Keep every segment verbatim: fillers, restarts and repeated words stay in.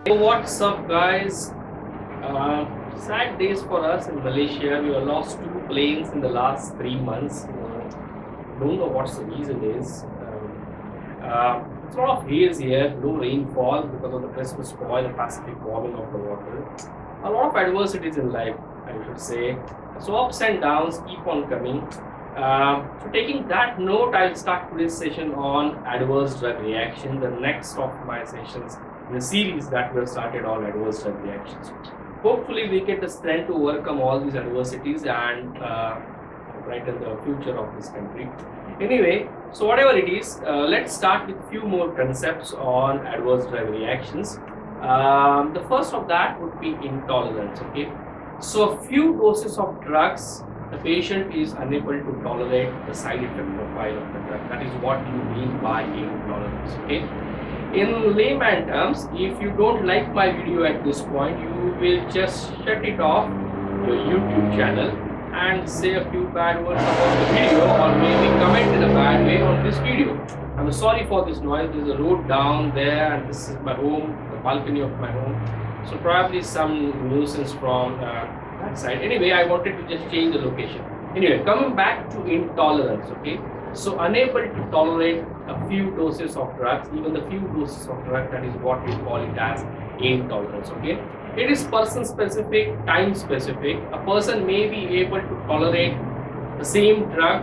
So what's up, guys? Uh, sad days for us in Malaysia. We have lost two planes in the last three months. Uh, don't know what's the reason is. Um, uh, it's a lot of haze here, no rainfall because of the Christmas spoil, the Pacific warming of the water. A lot of adversities in life, I should say. So ups and downs keep on coming. Uh, so taking that note, I'll start today's session on adverse drug reaction, the next of my sessions in the series that we have started on adverse drug reactions. Hopefully we get the strength to overcome all these adversities and uh, brighten the future of this country. Anyway, so whatever it is, uh, let's start with few more concepts on adverse drug reactions. Um, the first of that would be intolerance. Okay, so a few doses of drugs, the patient is unable to tolerate the side effect profile of the drug. That is what you mean by intolerance. Okay, in layman terms, if you don't like my video at this point, you will just shut it off your YouTube channel and say a few bad words about the video, or maybe comment in a bad way on this video. I'm sorry for this noise. There's a road down there and this is my home, the balcony of my home, so probably some nuisance from uh, that side. Anyway, I wanted to just change the location. Anyway, coming back to intolerance. Okay, so unable to tolerate a few doses of drugs, even the few doses of drug, that is what we call it as intolerance. Okay, it is person specific, time specific. A person may be able to tolerate the same drug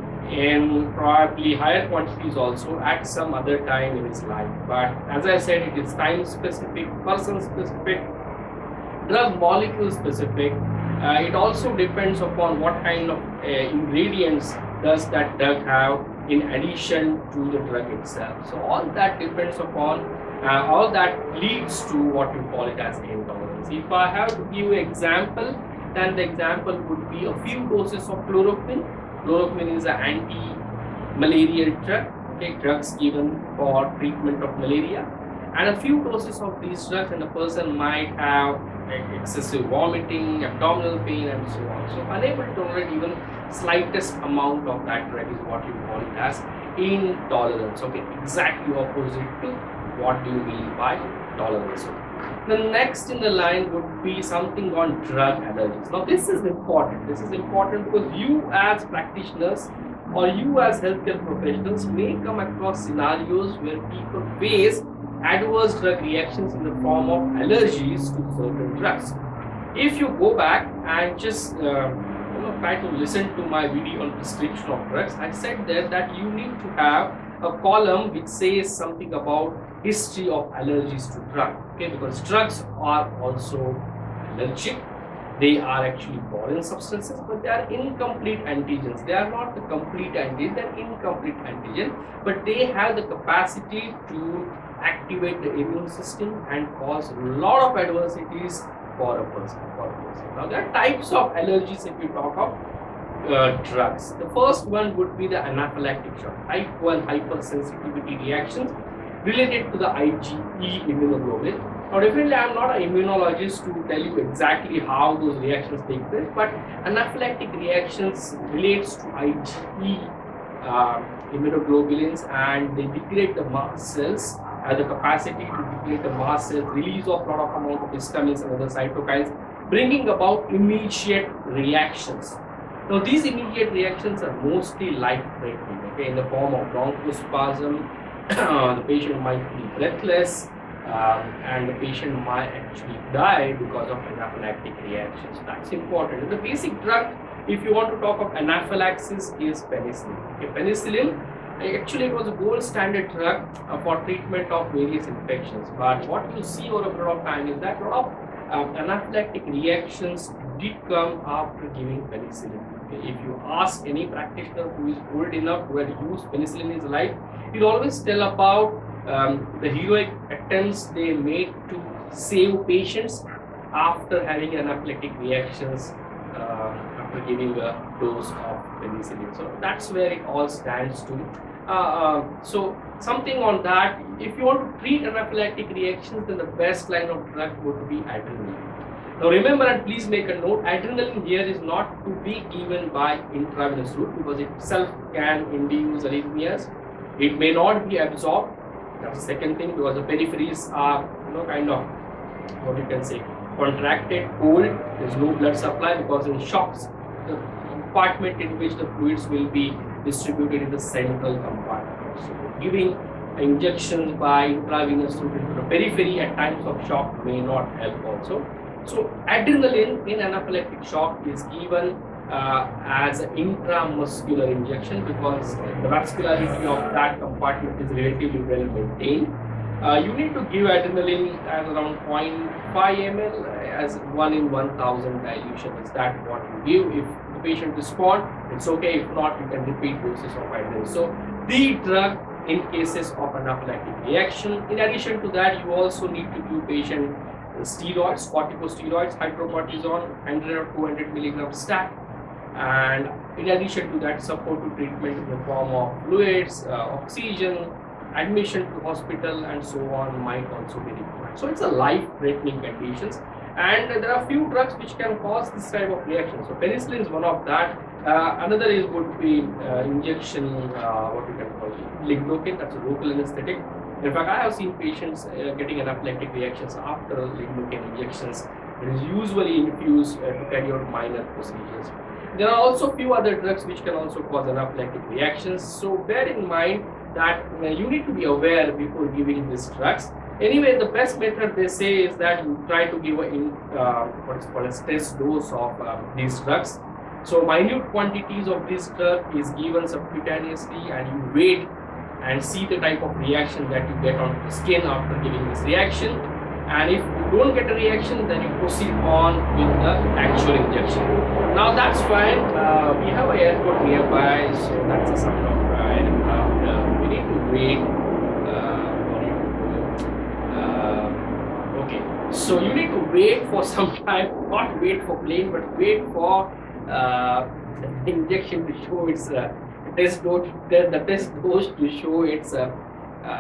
in probably higher quantities also at some other time in his life, but as I said, it is time specific, person specific, drug molecule specific. Uh, it also depends upon what kind of uh, ingredients does that drug have in addition to the drug itself. So all that depends upon, uh, all that leads to what you call it as intolerance. If I have to give an example, then the example would be a few doses of chloroquine. Chloroquine is an anti-malarial drug, okay, drugs given for treatment of malaria, and a few doses of these drugs and a person might have excessive vomiting, abdominal pain and so on. So unable to tolerate even slightest amount of that drug is what you call it as intolerance. Okay, exactly opposite to what do you mean by tolerance. The next in the line would be something on drug allergies. Now this is important. This is important because you as practitioners or you as healthcare professionals may come across scenarios where people face adverse drug reactions in the form of allergies to certain drugs. If you go back and just uh, you know, try to listen to my video on prescription of drugs, I said there that you need to have a column which says something about history of allergies to drug. Okay, because drugs are also allergic. They are actually foreign substances, but they are incomplete antigens. They are not the complete antigen, they are incomplete antigen, but they have the capacity to activate the immune system and cause a lot of adversities for a person. For a person. Now there are types of allergies if you talk of uh, drugs. The first one would be the anaphylactic shock, type one hypersensitivity reactions related to the IgE immunoglobulin. Now definitely I am not an immunologist to tell you exactly how those reactions take place, but anaphylactic reactions relates to IgE uh, immunoglobulins, and they degrade the mast cells, have the capacity to degrade the mast cells, release of lot of amount of histamines and other cytokines, bringing about immediate reactions. Now these immediate reactions are mostly life-threatening, okay, in the form of bronchospasm. The patient might feel breathless, um, and the patient might actually die because of anaphylactic reactions. That's important. The basic drug, if you want to talk of anaphylaxis, is penicillin. Okay, penicillin, actually it was a gold standard drug uh, for treatment of various infections, but what you see over a period of time is that a lot of um, anaphylactic reactions did come after giving penicillin. Okay, if you ask any practitioner who is old enough who had used penicillin in his life, he'll always tell about um, the heroic attempts they made to save patients after having anaphylactic reactions uh, after giving a dose of penicillin. So that's where it all stands to. Uh, uh, so something on that, if you want to treat anaphylactic reactions, then the best line of drug would be adrenaline. Now remember, and please make a note, adrenaline here is not to be given by intravenous route because it itself can induce arrhythmias. It may not be absorbed. That's the second thing, because the peripheries are, you know, kind of what you can say, contracted, cold, there's no blood supply, because in shocks, the compartment in which the fluids will be distributed in the central compartment. So giving injections by intravenous route into the periphery at times of shock may not help also. So adrenaline in anaphylactic shock is given uh, as an intramuscular injection, because the vascularity of that compartment is relatively well maintained. Uh, you need to give adrenaline at around zero point five milliliters as one in one thousand dilution. Is that what you give? If the patient responds, it's okay. If not, you can repeat doses of adrenaline. So the drug in cases of anaphylactic reaction. In addition to that, you also need to give patient steroids, corticosteroids, hydrocortisone, one hundred or two hundred milligram stack. And in addition to that, supportive treatment in the form of fluids, uh, oxygen, admission to hospital and so on might also be required. So it's a life-threatening conditions, and there are few drugs which can cause this type of reaction. So penicillin is one of that. Uh, another is would be uh, injection, uh, what you can call lignocaine, that's a local anesthetic. In fact, I have seen patients uh, getting anaphylactic reactions after lignocaine injections. It is usually infused uh, to carry out minor procedures. There are also few other drugs which can also cause anaphylactic reactions. So bear in mind that uh, you need to be aware before giving these drugs. Anyway, the best method they say is that you try to give a in, uh, what is called a test dose of uh, these drugs. So minute quantities of this drug is given subcutaneously, and you wait and see the type of reaction that you get on the skin after giving this reaction. And if you don't get a reaction, then you proceed on with the actual injection. Now that's fine. Uh, we have an airport nearby, so that's a sound of uh, aircraft. Uh, we need to wait. Uh, uh, okay, so you need to wait for some time, not wait for plane, but wait for uh, the injection to show its uh, test dose, the, the test dose to show its uh, uh,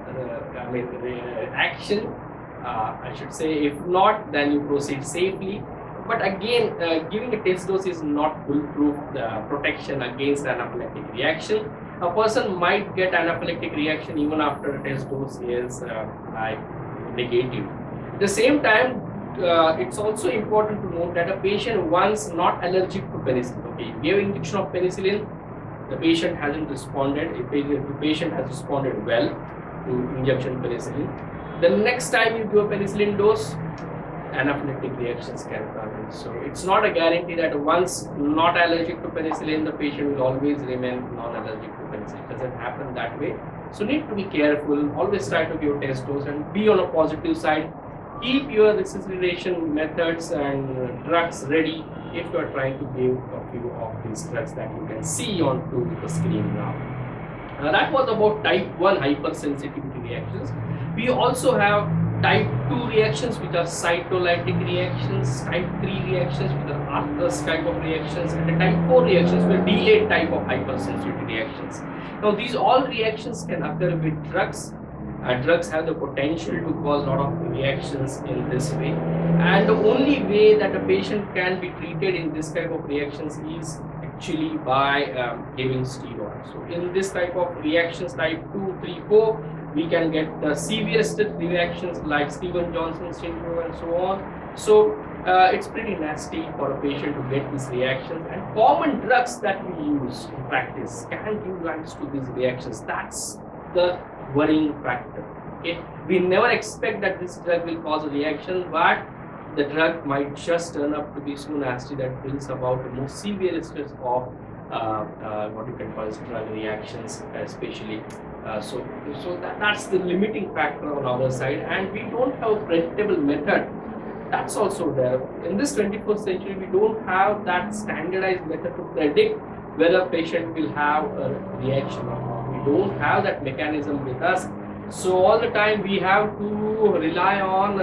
uh, I mean uh, action. Uh, I should say. If not, then you proceed safely. But again, uh, giving a test dose is not foolproof uh, protection against anaphylactic reaction. A person might get anaphylactic reaction even after a test dose is uh, like negative. At the same time, uh, it's also important to note that a patient once not allergic to penicillin. Okay, you gave injection of penicillin, the patient hasn't responded. If the patient has responded well to injection penicillin, the next time you do a penicillin dose, anaphylactic reactions can come in. So it's not a guarantee that once not allergic to penicillin, the patient will always remain non-allergic to penicillin. It doesn't happen that way. So need to be careful. Always try to give test dose and be on a positive side. Keep your resuscitation methods and drugs ready if you are trying to give a few of these drugs that you can see onto the screen now. Uh, that was about type one hypersensitivity reactions. We also have type two reactions, which are cytolytic reactions, type three reactions, which are Arthur's type of reactions, and the type four reactions, were delayed type of hypersensitivity reactions. Now, these all reactions can occur with drugs. Uh, drugs have the potential to cause a lot of reactions in this way, and the only way that a patient can be treated in this type of reactions is actually by um, giving steroids. So, in this type of reactions, type two, three, four, we can get the severest reactions like Stevens-Johnson syndrome and so on. So uh, it's pretty nasty for a patient to get these reactions, and common drugs that we use in practice can give rise to these reactions. That's the worrying factor. Okay, we never expect that this drug will cause a reaction, but the drug might just turn up to be so nasty that brings about the most severest of uh, uh, what you can call as drug reactions, especially. Uh, so, so that, that's the limiting factor on our side, and we don't have a predictable method. That's also there. In this twenty-first century, we don't have that standardized method to predict whether a patient will have a reaction or not. We don't have that mechanism with us. So all the time we have to rely on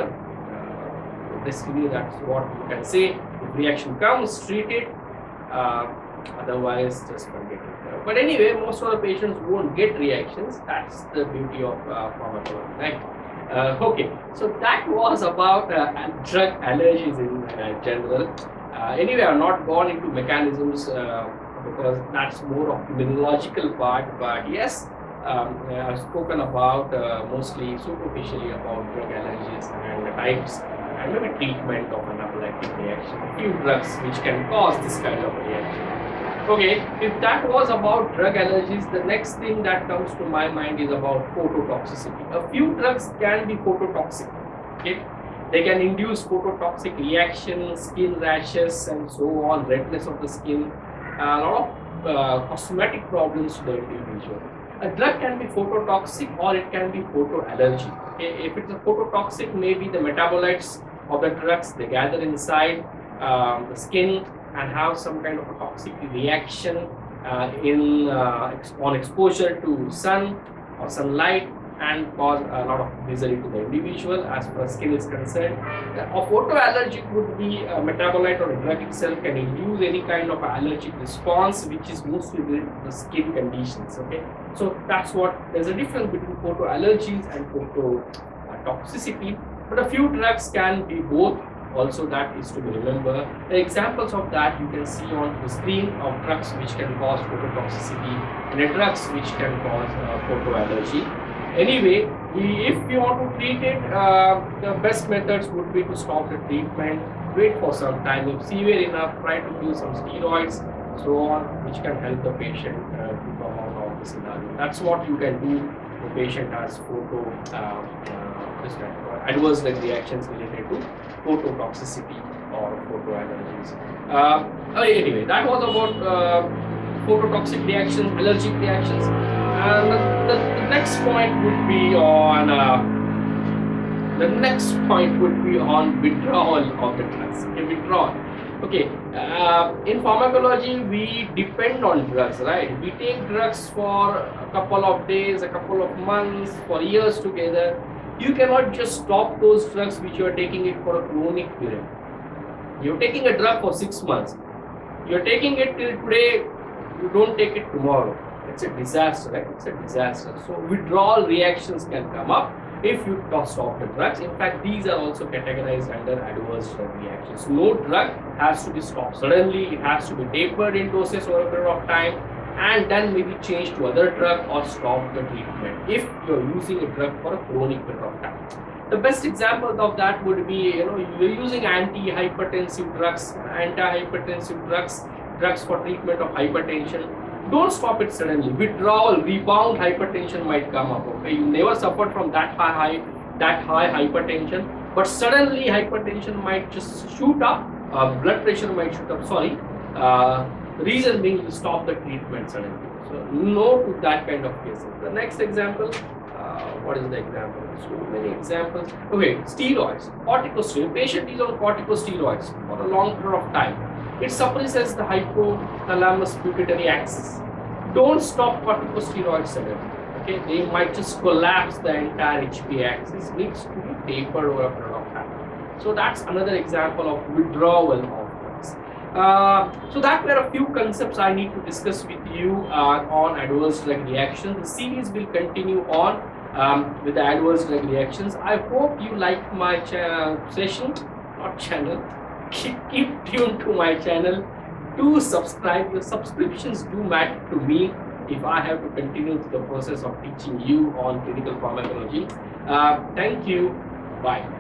uh, destiny. That's what we can say. If reaction comes, treat it. Uh, otherwise, just forget it. But anyway, most of the patients won't get reactions. That's the beauty of uh, pharmacology, right? Uh, okay, so that was about uh, drug allergies in uh, general. Uh, anyway, I've not gone into mechanisms uh, because that's more of the immunological part. But yes, um, I've spoken about uh, mostly superficially about drug allergies and the types and maybe treatment of anaphylactic reaction. A few drugs which can cause this kind of reaction. Okay, if that was about drug allergies, the next thing that comes to my mind is about phototoxicity. A few drugs can be phototoxic. Okay, they can induce phototoxic reactions, skin rashes, and so on, redness of the skin, a lot of uh, cosmetic problems to the individual. A drug can be phototoxic or it can be photoallergy. Okay, if it's a phototoxic, maybe the metabolites of the drugs, they gather inside um, the skin and have some kind of a toxic reaction uh, in uh, ex on exposure to sun or sunlight, and cause a lot of misery to the individual as far as skin is concerned. A photoallergic would be a metabolite or a drug itself can induce any kind of allergic response, which is mostly related to the skin conditions. Okay, so that's what, there's a difference between photoallergies and phototoxicity, but a few drugs can be both. Also, that is to be remembered. The examples of that you can see on the screen of drugs which can cause phototoxicity and the drugs which can cause uh, photoallergy. Anyway, we, if you want to treat it, uh, the best methods would be to stop the treatment, wait for some time. If severe enough, try to use some steroids, so on, which can help the patient uh, to come out of the scenario. That's what you can do. The patient has photo uh, uh, this kind of adverse reactions related to phototoxicity or photoallergies. Uh, anyway, that was about uh, phototoxic reactions, allergic reactions. And the, the, the next point would be on uh, the next point would be on withdrawal of the drugs. Okay, withdrawal. Okay, uh, in pharmacology we depend on drugs, right? We take drugs for a couple of days, a couple of months, for years together. You cannot just stop those drugs which you are taking it for a chronic period. You're taking a drug for six months. You're taking it till today, you don't take it tomorrow. It's a disaster, right? It's a disaster. So withdrawal reactions can come up if you stop the drugs. In fact, these are also categorized under adverse drug reactions. No drug has to be stopped suddenly. It has to be tapered in doses over a period of time, and then maybe change to other drug or stop the treatment if you're using a drug for a chronic period of time. The best example of that would be, you know, you're using anti-hypertensive drugs, anti-hypertensive drugs, drugs for treatment of hypertension. Don't stop it suddenly. Withdrawal, rebound hypertension might come up. Okay, you never suffered from that high, high that high hypertension, but suddenly hypertension might just shoot up. Uh, blood pressure might shoot up. Sorry. Uh, The reason being to stop the treatment suddenly. So no to that kind of cases. The next example, uh, what is the example? So many examples. Okay, steroids, corticosteroids. Patient is on corticosteroids for a long period of time. It suppresses the hypothalamus pituitary axis. Don't stop corticosteroids suddenly. Okay, they might just collapse the entire H P axis. Needs to be tapered over a period of time. So that's another example of withdrawal of drugs. Uh, so that were a few concepts I need to discuss with you uh, on adverse drug reactions. The series will continue on um, with the adverse drug reactions. I hope you like my session, not channel. Keep, keep tuned to my channel. Do subscribe. Your subscriptions do matter to me if I have to continue the process of teaching you on clinical pharmacology. Uh, thank you. Bye.